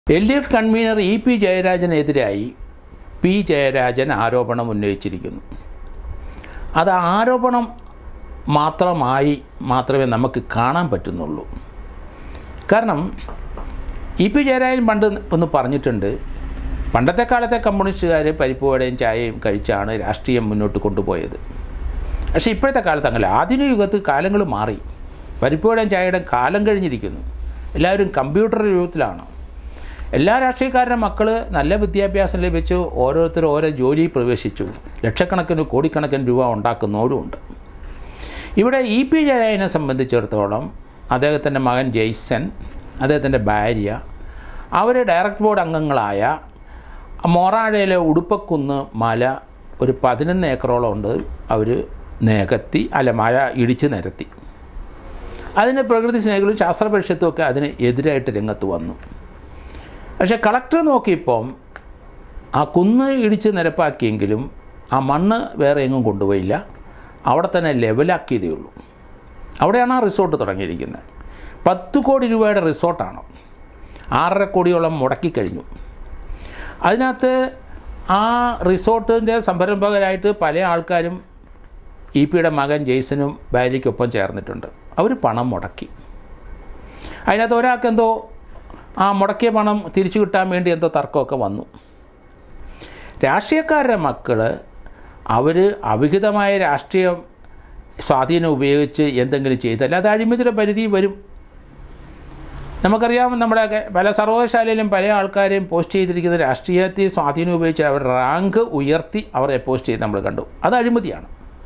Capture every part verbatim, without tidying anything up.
L D F convener E P ജയരാജനെതിരായി P Jayarajan ആരോപണം ഉന്നയിച്ചിരിക്കുന്നു. അത് ആരോപണം മാത്രമായി മാത്രമേ നമുക്ക് കാണാൻ പറ്റുന്നുള്ളൂ. കാരണം ഇ പി ജയരാജൻ പണ്ട് ഒന്ന് പറഞ്ഞിട്ടുണ്ട്, പണ്ടത്തെ കാലത്തെ കമ്മ്യൂണിസ്റ്റുകാർ പരിപ്പുവടയും ചായയും കഴിച്ചാണ് രാഷ്ട്രീയം മുന്നോട്ട് കൊണ്ടുപോയത്. പക്ഷേ ഇപ്പോഴത്തെ കാലത്ത് അങ്ങനെ ആധുനിക യുഗത്ത് കാലങ്ങൾ മാറി. പരിപ്പുവടയും ചായയുടെ കാലം കഴിഞ്ഞിരിക്കുന്നു. എല്ലാവരും കമ്പ്യൂട്ടർ യുഗത്തിലാണ്. എല്ലാ രാഷ്ട്രീയക്കാരുടെ മക്കൾ നല്ല വിദ്യാഭ്യാസം ലഭിച്ചു ഓരോരുത്തരും ഓരോ ജോലിയിൽ പ്രവേശിച്ചു. ലക്ഷക്കണക്കിന് കോടിക്കണക്കിന് രൂപ ഉണ്ടാക്കുന്നവരുമുണ്ട്. ഇവിടെ ഇ പി ജയരാജനെ സംബന്ധിച്ചിടത്തോളം അദ്ദേഹത്തിൻ്റെ മകൻ ജെയ്സൺ, അദ്ദേഹത്തിൻ്റെ ഭാര്യ, അവർ ഡയറക്ട് ബോർഡ് അംഗങ്ങളായ മോറാഴയിലെ ഉടുപ്പക്കുന്ന് മല ഒരു പതിനൊന്ന് ഏക്കറോളം ഉണ്ട്. അവർ നികത്തി അല്ല മഴ ഇടിച്ച് നിരത്തി. അതിന് പ്രകൃതി സ്നേഹികളും ശാസ്ത്ര പരിഷത്തുമൊക്കെ അതിന് എതിരായിട്ട് രംഗത്ത് വന്നു. പക്ഷേ കളക്ടർ നോക്കിയപ്പം ആ കുന്ന് ഇടിച്ച് നിരപ്പാക്കിയെങ്കിലും ആ മണ്ണ് വേറെ എങ്ങും കൊണ്ടുപോയില്ല, അവിടെ തന്നെ ലെവലാക്കിയതേ ഉള്ളൂ. അവിടെയാണ് ആ റിസോർട്ട് തുടങ്ങിയിരിക്കുന്നത്. പത്ത് കോടി രൂപയുടെ റിസോർട്ടാണ്. ആറര കോടിയോളം മുടക്കിക്കഴിഞ്ഞു. അതിനകത്ത് ആ റിസോർട്ടിൻ്റെ സംരംഭകരായിട്ട് പല ആൾക്കാരും ഇ പിയുടെ മകൻ ജെയ്സനും ഭാര്യയ്ക്കൊപ്പം ചേർന്നിട്ടുണ്ട്. അവർ പണം മുടക്കി. അതിനകത്ത് ഒരാൾക്ക് എന്തോ ആ മുടക്കിയ പണം തിരിച്ചു കിട്ടാൻ വേണ്ടി എന്തോ തർക്കമൊക്കെ വന്നു. രാഷ്ട്രീയക്കാരുടെ മക്കൾ അവർ അവിഹിതമായ രാഷ്ട്രീയ സ്വാധീനം ഉപയോഗിച്ച് എന്തെങ്കിലും ചെയ്താൽ അത് അഴിമതിയുടെ പരിധി വരും. നമുക്കറിയാം, നമ്മുടെ പല സർവകലാശാലയിലും പല ആൾക്കാരെയും പോസ്റ്റ് ചെയ്തിരിക്കുന്ന രാഷ്ട്രീയത്തിൽ സ്വാധീനം ഉപയോഗിച്ച് അവർ റാങ്ക് ഉയർത്തി അവരെ പോസ്റ്റ് ചെയ്ത് നമ്മൾ കണ്ടു. അത് അഴിമതിയാണ്.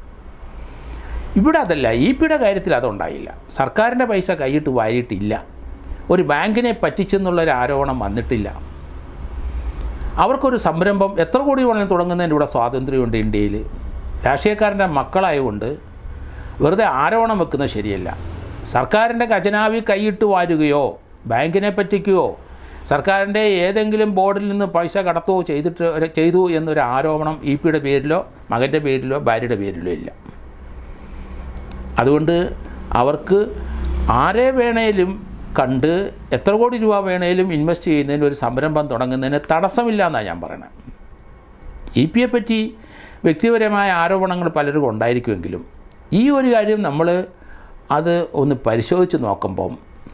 ഇവിടെ അതല്ല. ഇ പിയുടെ കാര്യത്തിൽ അതുണ്ടായില്ല. സർക്കാരിൻ്റെ പൈസ കൈയിട്ട് വാരിയിട്ടില്ല. ഒരു ബാങ്കിനെ പറ്റിച്ചെന്നുള്ളൊരു ആരോപണം വന്നിട്ടില്ല. അവർക്കൊരു സംരംഭം എത്ര കോടി വേണമെങ്കിലും തുടങ്ങുന്നതിൻ്റെ ഇവിടെ സ്വാതന്ത്ര്യമുണ്ട് ഇന്ത്യയിൽ. രാഷ്ട്രീയക്കാരൻ്റെ മക്കളായതുകൊണ്ട് വെറുതെ ആരോപണം വെക്കുന്നത് ശരിയല്ല. സർക്കാരിൻ്റെ ഖജനാവിൽ കൈയിട്ട് വാരുകയോ ബാങ്കിനെ പറ്റിക്കുകയോ സർക്കാരിൻ്റെ ഏതെങ്കിലും ബോർഡിൽ നിന്ന് പൈസ കടത്തുകയോ ചെയ്തിട്ട് ചെയ്തു എന്നൊരു ആരോപണം ഇ പിയുടെ പേരിലോ മകൻ്റെ പേരിലോ ഭാര്യയുടെ പേരിലോ ഇല്ല. അതുകൊണ്ട് അവർക്ക് ആരെ വേണേലും കണ്ട് എത്ര കോടി രൂപ വേണേലും ഇൻവെസ്റ്റ് ചെയ്യുന്നതിന് ഒരു സംരംഭം തുടങ്ങുന്നതിന് തടസ്സമില്ല എന്നാണ് ഞാൻ പറയുന്നത്. ഇ പിയെ പറ്റി വ്യക്തിപരമായ ആരോപണങ്ങൾ പലരും ഉണ്ടായിരിക്കുമെങ്കിലും ഈ ഒരു കാര്യം നമ്മൾ അത് ഒന്ന് പരിശോധിച്ച് നോക്കുമ്പം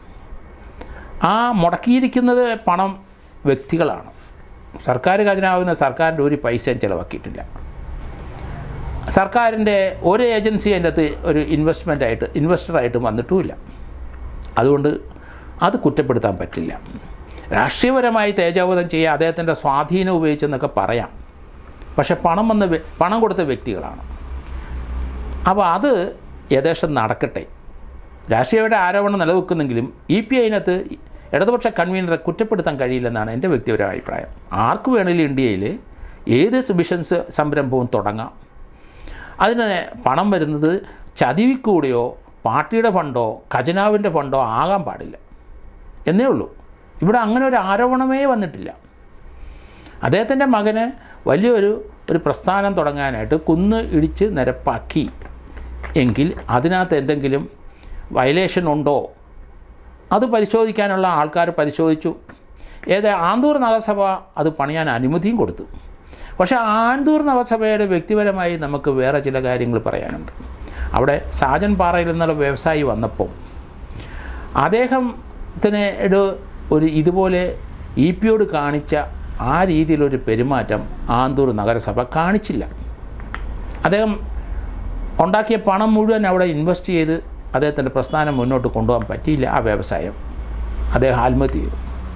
ആ മുടക്കിയിരിക്കുന്നത് പണം വ്യക്തികളാണ്. സർക്കാർ ഖജനാവുന്ന സർക്കാരിൻ്റെ ഒരു പൈസയും ചിലവാക്കിയിട്ടില്ല. സർക്കാരിൻ്റെ ഒരു ഏജൻസി അതിൻ്റെ അകത്ത് ഒരു ഇൻവെസ്റ്റ്മെൻറ്റായിട്ട് ഇൻവെസ്റ്ററായിട്ട് വന്നിട്ടുമില്ല. അതുകൊണ്ട് അത് കുറ്റപ്പെടുത്താൻ പറ്റില്ല. രാഷ്ട്രീയപരമായി തേജോവധം ചെയ്യുക അദ്ദേഹത്തിൻ്റെ സ്വാധീനം ഉപയോഗിച്ചെന്നൊക്കെ പറയാം. പക്ഷേ പണം വന്ന പണം കൊടുത്ത വ്യക്തികളാണ്. അപ്പോൾ അത് യഥേഷ്ടം നടക്കട്ടെ. രാഷ്ട്രീയയുടെ ആരോപണം നിലനിൽക്കുന്നെങ്കിലും ഇ പി അതിനകത്ത് ഇടതുപക്ഷ കൺവീനറെ കുറ്റപ്പെടുത്താൻ കഴിയില്ലെന്നാണ് എൻ്റെ വ്യക്തിപരമായ അഭിപ്രായം. ആർക്ക് വേണമെങ്കിലും ഇന്ത്യയിൽ ഏത് ബിസിനസ് സംരംഭവും തുടങ്ങാം. അതിന് പണം വരുന്നത് ചതിവിക്കൂടെയോ പാർട്ടിയുടെ ഫണ്ടോ ഖജനാവിൻ്റെ ഫണ്ടോ ആകാൻ പാടില്ല എന്നേ ഉള്ളൂ. ഇവിടെ അങ്ങനെ ഒരു ആരോപണമേ വന്നിട്ടില്ല. അദ്ദേഹത്തിൻ്റെ മകന് വലിയൊരു ഒരു പ്രസ്ഥാനം തുടങ്ങാനായിട്ട് കുന്ന് ഇടിച്ച് നിരപ്പാക്കി എങ്കിൽ അതിനകത്ത് എന്തെങ്കിലും വയലേഷൻ ഉണ്ടോ അത് പരിശോധിക്കാനുള്ള ആൾക്കാർ പരിശോധിച്ചു. ഏത് ആന്തൂർ നഗരസഭ അത് പണിയാൻ അനുമതിയും കൊടുത്തു. പക്ഷേ ആന്തൂർ നഗരസഭയുടെ വ്യക്തിപരമായി നമുക്ക് വേറെ ചില കാര്യങ്ങൾ പറയാനുണ്ട്. അവിടെ സാജൻ പാറയിൽ നിന്നുള്ള വ്യവസായി വന്നപ്പോൾ അദ്ദേഹത്തിന് ഒരു ഇതുപോലെ ഇ പിയോട് കാണിച്ച ആ രീതിയിലൊരു പെരുമാറ്റം ആന്തൂർ നഗരസഭ കാണിച്ചില്ല. അദ്ദേഹം ഉണ്ടാക്കിയ പണം മുഴുവൻ അവിടെ ഇൻവെസ്റ്റ് ചെയ്ത് അദ്ദേഹത്തിൻ്റെ പ്രസ്ഥാനം മുന്നോട്ട് കൊണ്ടുപോകാൻ പറ്റിയില്ല. ആ വ്യവസായം അദ്ദേഹം ആത്മഹത്യ ചെയ്തു.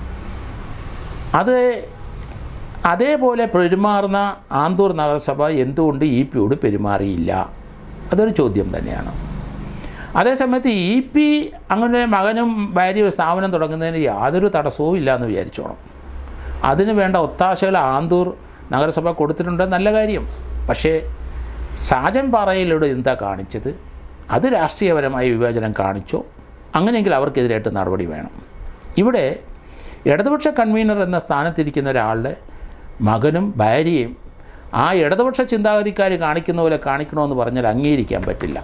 അത് അതേപോലെ പെരുമാറുന്ന ആന്തൂർ നഗരസഭ എന്തുകൊണ്ട് ഇ പിയോട് പെരുമാറിയില്ല? അതൊരു ചോദ്യം തന്നെയാണ്. അതേസമയത്ത് ഇ പി അങ്ങനെ മകനും ഭാര്യയും സ്ഥാപനം തുടങ്ങുന്നതിന് യാതൊരു തടസ്സവും ഇല്ല എന്ന് വിചാരിച്ചോണം. അതിന് വേണ്ട ഒത്താശകൾ ആന്തൂർ നഗരസഭ കൊടുത്തിട്ടുണ്ട്, നല്ല കാര്യം. പക്ഷേ സാജൻ പാറയിലൂടെ എന്താ കാണിച്ചത്? അത് രാഷ്ട്രീയപരമായ വിവേചനം കാണിച്ചോ? അങ്ങനെയെങ്കിൽ അവർക്കെതിരായിട്ട് നടപടി വേണം. ഇവിടെ ഇടതുപക്ഷ കൺവീനർ എന്ന സ്ഥാനത്തിരിക്കുന്ന ഒരാളുടെ മകനും ഭാര്യയും ആ ഇടതുപക്ഷ ചിന്താഗതിക്കാർ കാണിക്കുന്ന പോലെ കാണിക്കണമെന്ന് പറഞ്ഞാൽ അംഗീകരിക്കാൻ പറ്റില്ല.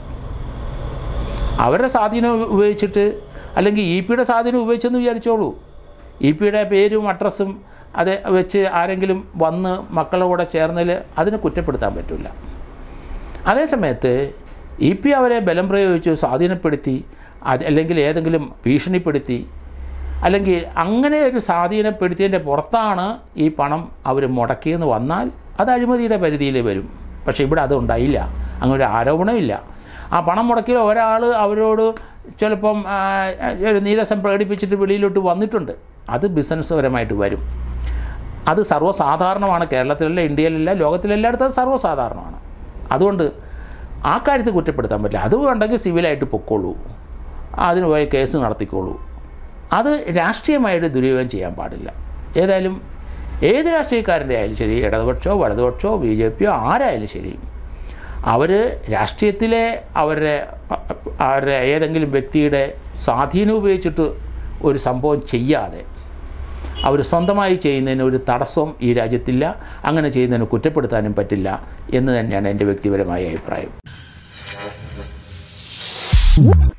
അവരുടെ സ്വാധീനം ഉപയോഗിച്ചിട്ട് അല്ലെങ്കിൽ ഇ പിയുടെ സ്വാധീനം ഉപയോഗിച്ചെന്ന് വിചാരിച്ചോളൂ. ഇ പിയുടെ പേരും അഡ്രസ്സും അത് വെച്ച് ആരെങ്കിലും വന്ന് മക്കളുടെ കൂടെ ചേർന്നതിൽ അതിനെ കുറ്റപ്പെടുത്താൻ പറ്റില്ല. അതേസമയത്ത് ഇ പി അവരെ ബലം പ്രയോഗിച്ച് സ്വാധീനപ്പെടുത്തി, അത് അല്ലെങ്കിൽ ഏതെങ്കിലും ഭീഷണിപ്പെടുത്തി, അല്ലെങ്കിൽ അങ്ങനെ ഒരു സ്വാധീനപ്പെടുത്തിയതിൻ്റെ പുറത്താണ് ഈ പണം അവർ മുടക്കിയെന്ന് വന്നാൽ അത് അഴിമതിയുടെ പരിധിയിൽ വരും. പക്ഷേ ഇവിടെ അതുണ്ടായില്ല, അങ്ങനെ ഒരു ആരോപണമില്ല. ആ പണം മുടക്കിയ ഒരാൾ അവരോട് ചിലപ്പം ഒരു നീരസം പ്രകടിപ്പിച്ചിട്ട് വെളിയിലോട്ട് വന്നിട്ടുണ്ട്, അത് ബിസിനസ് പരമായിട്ട് വരും. അത് സർവ്വസാധാരണമാണ്. കേരളത്തിലല്ല, ഇന്ത്യയിലല്ല, ലോകത്തിലെല്ലായിടത്തും അത് സർവ്വസാധാരണമാണ്. അതുകൊണ്ട് ആ കാര്യത്തിൽ കുറ്റപ്പെടുത്താൻ പറ്റില്ല. അത് വേണ്ടെങ്കിൽ സിവിലായിട്ട് പൊക്കോളൂ, അതിന് പോയി കേസ് നടത്തിക്കോളൂ. അത് രാഷ്ട്രീയമായിട്ട് ദുരുപയോഗം ചെയ്യാൻ പാടില്ല. ഏതായാലും ഏത് രാഷ്ട്രീയക്കാരൻ്റെ ആയാലും ശരി, ഇടതുപക്ഷമോ വലതുപക്ഷമോ ബി ജെ പിയോ ആരായാലും ശരി, അവർ രാഷ്ട്രീയത്തിലെ അവരുടെ അവരുടെ ഏതെങ്കിലും വ്യക്തിയുടെ സ്വാധീനം ഉപയോഗിച്ചിട്ട് ഒരു സംഭവം ചെയ്യാതെ അവർ സ്വന്തമായി ചെയ്യുന്നതിന് ഒരു തടസ്സവും ഈ രാജ്യത്തില്ല. അങ്ങനെ ചെയ്യുന്നതിന് കുറ്റപ്പെടുത്താനും പറ്റില്ല എന്ന് തന്നെയാണ് എൻ്റെ വ്യക്തിപരമായ അഭിപ്രായം.